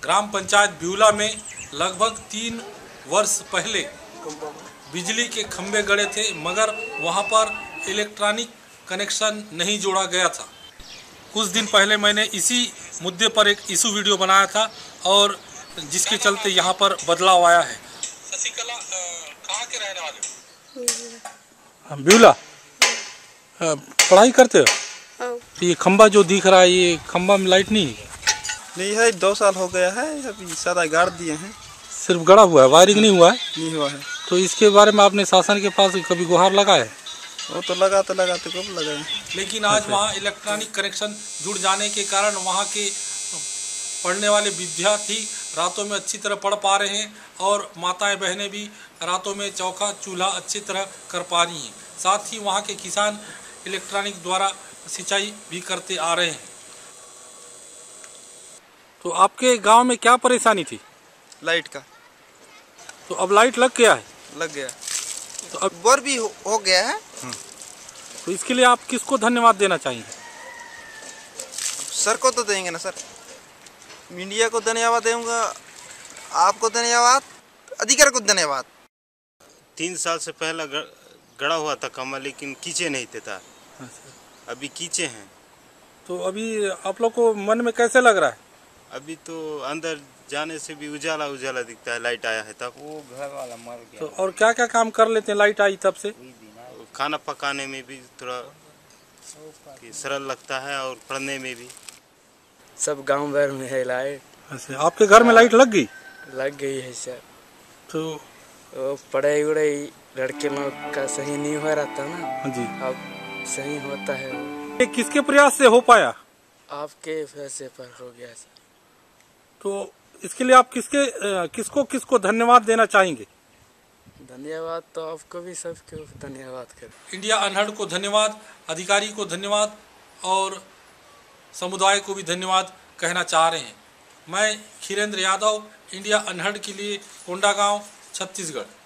ग्राम पंचायत बिवला में लगभग 3 वर्ष पहले बिजली के खंभे गड़े थे, मगर वहां पर इलेक्ट्रॉनिक कनेक्शन नहीं जोड़ा गया था। कुछ दिन पहले मैंने इसी मुद्दे पर एक इशू वीडियो बनाया था और जिसके चलते यहाँ पर बदलाव आया है। शशिकला कहाँ के रहने वाले हो? बिवला। पढ़ाई करते हो? ये खंबा जो दिख रहा है, ये खंबा में लाइट नहीं है। 2 साल हो गया है, अभी सारा गाड़ दिए हैं। सिर्फ गड़ा हुआ है, वायरिंग नहीं हुआ है? नहीं हुआ है। तो इसके बारे में आपने शासन के पास कभी गुहार लगाए? वो तो लगाते कब लगाए। लेकिन आज वहाँ इलेक्ट्रॉनिक कनेक्शन जुड़ जाने के कारण वहाँ के पढ़ने वाले विद्यार्थी रातों में अच्छी तरह पढ़ पा रहे हैं और माताएं बहनें भी रातों में चौका चूल्हा अच्छी तरह कर पा रही हैं। साथ ही वहाँ के किसान इलेक्ट्रॉनिक द्वारा सिंचाई भी करते आ रहे हैं। तो आपके गांव में क्या परेशानी थी? लाइट का। तो अब लाइट लग गया है? लग गया। तो अब बोर भी हो गया है। तो इसके लिए आप किसको धन्यवाद देना चाहेंगे? सर को तो देंगे ना सर, मीडिया को धन्यवाद दूंगा, आपको धन्यवाद, अधिकारी को धन्यवाद। 3 साल से पहला गड़ा हुआ था कमल, लेकिन कीचे नहीं थे था। अभी कीचे हैं। तो अभी आप लोग को मन में कैसे लग रहा है? अभी तो अंदर जाने से भी उजाला उजाला दिखता है, लाइट आया है तब। वो घर वाला मर गया। तो और क्या क्या काम कर लेते हैं लाइट आई तब से? खाना पकाने में भी थोड़ा सरल लगता है और पढ़ने में भी। सब गांव भर में है लाइट। अच्छा, आपके घर में लाइट लग गई? लग गई है सर। तो पढ़ाई उड़ाई लड़के लोग का सही नहीं हो रहा था ना जी, अब सही होता है। ये किसके प्रयास से हो पाया? आपके फैसले पर हो गया सर। तो इसके लिए आप किसको धन्यवाद देना चाहेंगे? धन्यवाद तो आपको भी, सबको धन्यवाद कर। इंडिया अनहर्ड को धन्यवाद, अधिकारी को धन्यवाद और समुदाय को भी धन्यवाद कहना चाह रहे हैं। मैं खीरेंद्र यादव, इंडिया अनहर्ड के लिए कोंडागांव, छत्तीसगढ़।